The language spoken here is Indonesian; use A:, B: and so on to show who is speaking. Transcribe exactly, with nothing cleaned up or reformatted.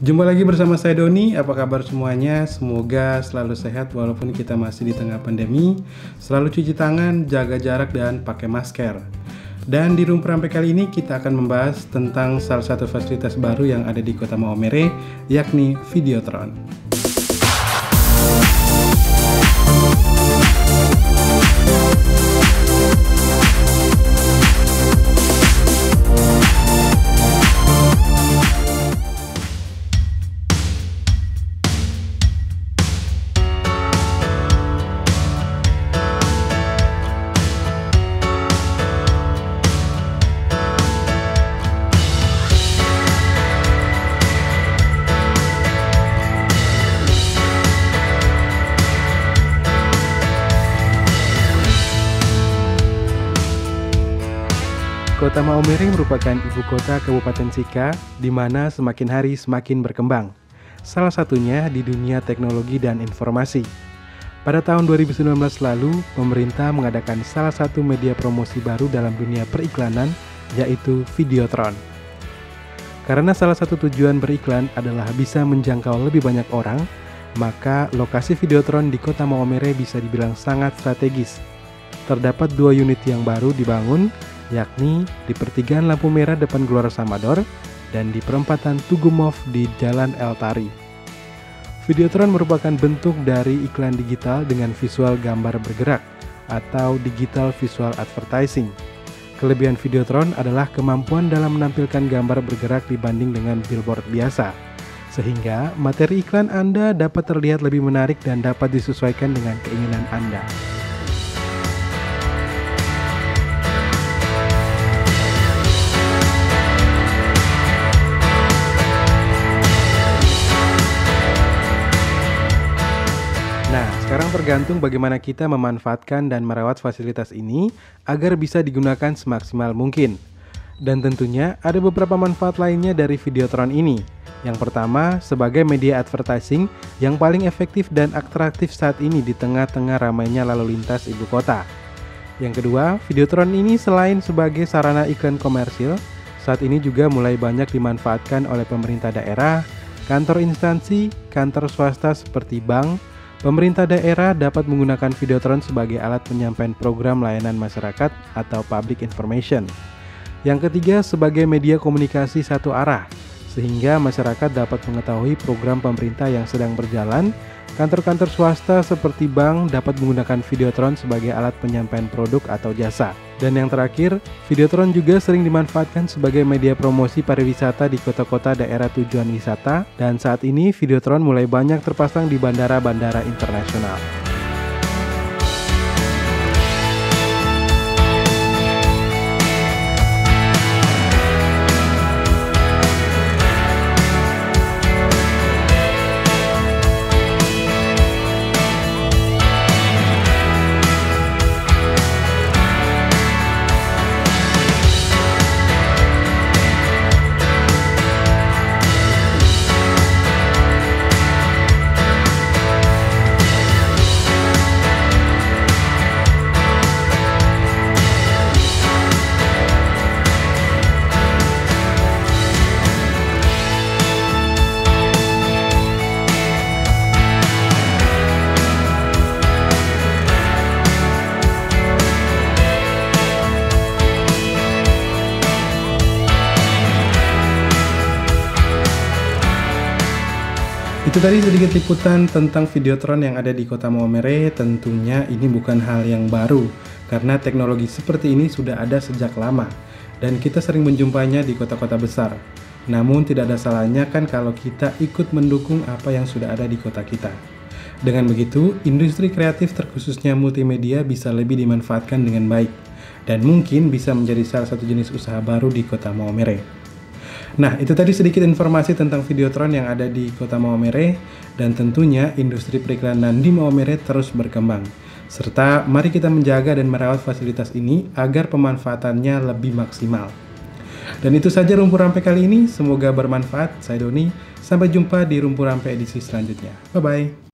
A: Jumpa lagi bersama saya Doni. Apa kabar semuanya? Semoga selalu sehat walaupun kita masih di tengah pandemi. Selalu cuci tangan, jaga jarak, dan pakai masker. Dan di Rumpur Rampe kali ini kita akan membahas tentang salah satu fasilitas baru yang ada di Kota Maumere, yakni Videotron. Kota Maumere merupakan ibu kota Kabupaten Sika, di mana semakin hari semakin berkembang. Salah satunya di dunia teknologi dan informasi. Pada tahun dua ribu sembilan belas lalu, pemerintah mengadakan salah satu media promosi baru dalam dunia periklanan, yaitu Videotron. Karena salah satu tujuan beriklan adalah bisa menjangkau lebih banyak orang, maka lokasi Videotron di Kota Maumere bisa dibilang sangat strategis. Terdapat dua unit yang baru dibangun, yakni di pertigaan lampu merah depan Gelora Samador dan di perempatan Tugumov di Jalan El Tari. Videotron merupakan bentuk dari iklan digital dengan visual gambar bergerak atau digital visual advertising. Kelebihan Videotron adalah kemampuan dalam menampilkan gambar bergerak dibanding dengan billboard biasa, sehingga materi iklan Anda dapat terlihat lebih menarik dan dapat disesuaikan dengan keinginan Anda. Nah, sekarang tergantung bagaimana kita memanfaatkan dan merawat fasilitas ini agar bisa digunakan semaksimal mungkin. Dan tentunya ada beberapa manfaat lainnya dari Videotron ini. Yang pertama, sebagai media advertising yang paling efektif dan atraktif saat ini di tengah-tengah ramainya lalu lintas ibu kota. Yang kedua, Videotron ini selain sebagai sarana iklan komersil, saat ini juga mulai banyak dimanfaatkan oleh pemerintah daerah, kantor instansi, kantor swasta seperti bank. Pemerintah daerah dapat menggunakan Videotron sebagai alat penyampaian program layanan masyarakat atau public information. Yang ketiga, sebagai media komunikasi satu arah, sehingga masyarakat dapat mengetahui program pemerintah yang sedang berjalan. Kantor-kantor swasta seperti bank dapat menggunakan Videotron sebagai alat penyampaian produk atau jasa. Dan yang terakhir, Videotron juga sering dimanfaatkan sebagai media promosi pariwisata di kota-kota daerah tujuan wisata, dan saat ini Videotron mulai banyak terpasang di bandara-bandara internasional. Itu tadi sedikit liputan tentang Videotron yang ada di Kota Maumere. Tentunya ini bukan hal yang baru, karena teknologi seperti ini sudah ada sejak lama, dan kita sering menjumpainya di kota-kota besar. Namun tidak ada salahnya kan kalau kita ikut mendukung apa yang sudah ada di kota kita. Dengan begitu, industri kreatif terkhususnya multimedia bisa lebih dimanfaatkan dengan baik, dan mungkin bisa menjadi salah satu jenis usaha baru di Kota Maumere. Nah, itu tadi sedikit informasi tentang Videotron yang ada di Kota Maumere, dan tentunya industri periklanan di Maumere terus berkembang. Serta mari kita menjaga dan merawat fasilitas ini agar pemanfaatannya lebih maksimal. Dan itu saja Rumpur Rampe kali ini, semoga bermanfaat. Saya Doni, sampai jumpa di Rumpur Rampe edisi selanjutnya. Bye-bye.